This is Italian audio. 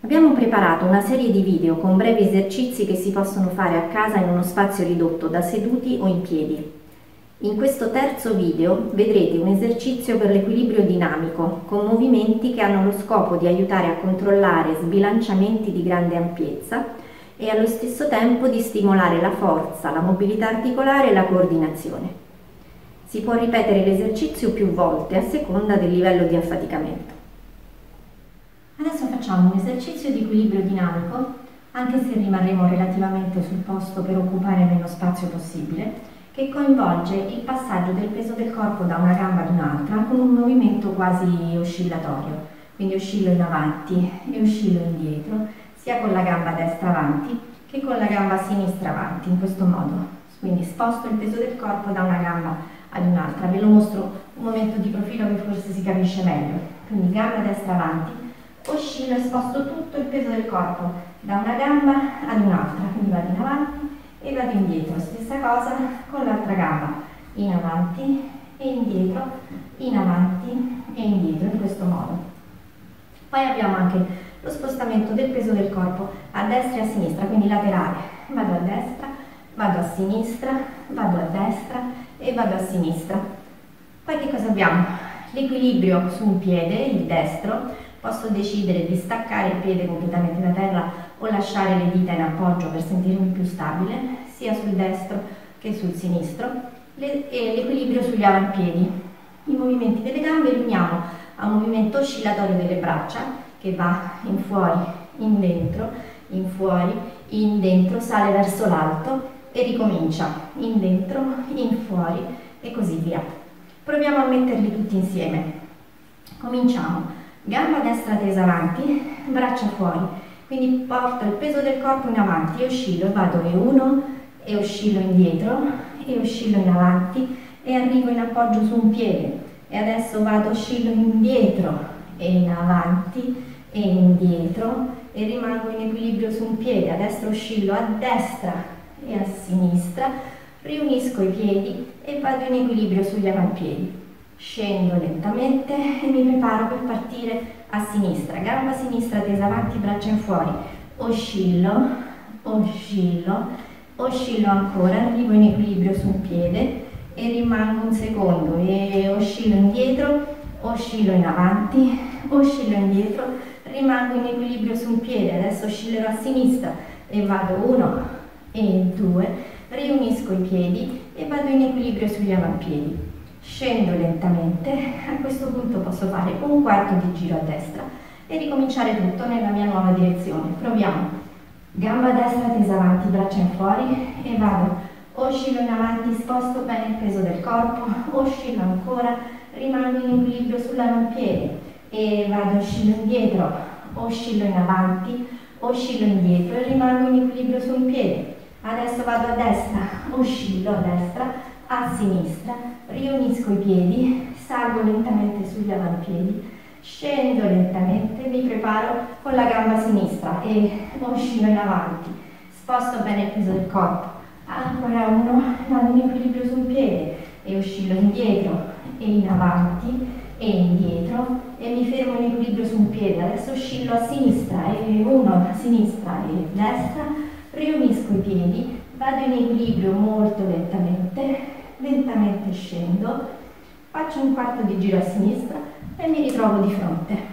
Abbiamo preparato una serie di video con brevi esercizi che si possono fare a casa in uno spazio ridotto da seduti o in piedi. In questo terzo video vedrete un esercizio per l'equilibrio dinamico con movimenti che hanno lo scopo di aiutare a controllare sbilanciamenti di grande ampiezza e allo stesso tempo di stimolare la forza, la mobilità articolare e la coordinazione. Si può ripetere l'esercizio più volte a seconda del livello di affaticamento. Adesso facciamo un esercizio di equilibrio dinamico, anche se rimarremo relativamente sul posto per occupare meno spazio possibile, che coinvolge il passaggio del peso del corpo da una gamba ad un'altra con un movimento quasi oscillatorio. Quindi oscillo in avanti e oscillo indietro, sia con la gamba destra avanti che con la gamba sinistra avanti, in questo modo. Quindi sposto il peso del corpo da una gamba ad un'altra. Ve lo mostro un momento di profilo che forse si capisce meglio. Quindi gamba destra avanti, oscillo e sposto tutto il peso del corpo da una gamba ad un'altra, quindi vado in avanti e vado indietro, stessa cosa con l'altra gamba, in avanti e indietro, in avanti e indietro, in questo modo. Poi abbiamo anche lo spostamento del peso del corpo a destra e a sinistra, quindi laterale, vado a destra, vado a sinistra, vado a destra e vado a sinistra. Poi che cosa abbiamo? L'equilibrio su un piede, il destro. Posso decidere di staccare il piede completamente da terra o lasciare le dita in appoggio per sentirmi più stabile, sia sul destro che sul sinistro, e l'equilibrio sugli avampiedi. I movimenti delle gambe li uniamo a un movimento oscillatorio delle braccia che va in fuori, in fuori, in dentro, sale verso l'alto e ricomincia in dentro, in fuori e così via. Proviamo a metterli tutti insieme. Cominciamo. Gamba destra tesa avanti, braccia fuori, quindi porto il peso del corpo in avanti e oscillo, vado e uno e oscillo indietro e oscillo in avanti e arrivo in appoggio su un piede e adesso vado, oscillo indietro e in avanti e indietro e rimango in equilibrio su un piede, adesso oscillo a destra e a sinistra, riunisco i piedi e vado in equilibrio sugli avampiedi. Scendo lentamente e mi preparo per partire a sinistra, gamba sinistra tesa avanti, braccia in fuori, oscillo, oscillo, oscillo ancora, arrivo in equilibrio su un piede e rimango un secondo e oscillo indietro, oscillo in avanti, oscillo indietro, rimango in equilibrio su un piede, adesso oscillerò a sinistra e vado 1 e 2, riunisco i piedi e vado in equilibrio sugli avampiedi. Scendo lentamente, a questo punto posso fare un quarto di giro a destra e ricominciare tutto nella mia nuova direzione. Proviamo. Gamba destra tesa avanti, braccia in fuori e vado. Oscillo in avanti, sposto bene il peso del corpo, oscillo ancora, rimango in equilibrio sull'avampiede e vado, oscillo indietro, oscillo in avanti, oscillo indietro e rimango in equilibrio su un piede. Adesso vado a destra, oscillo a destra, a sinistra, riunisco i piedi, salgo lentamente sugli avampiedi, scendo lentamente, mi preparo con la gamba sinistra e oscillo in avanti, sposto bene il peso del corpo, ancora uno, vado in equilibrio su un piede e oscillo indietro e in avanti e indietro e mi fermo in equilibrio su un piede, adesso oscillo a sinistra e uno, a sinistra e destra, riunisco i piedi, vado in equilibrio molto lentamente, lentamente scendo, faccio un quarto di giro a sinistra e mi ritrovo di fronte.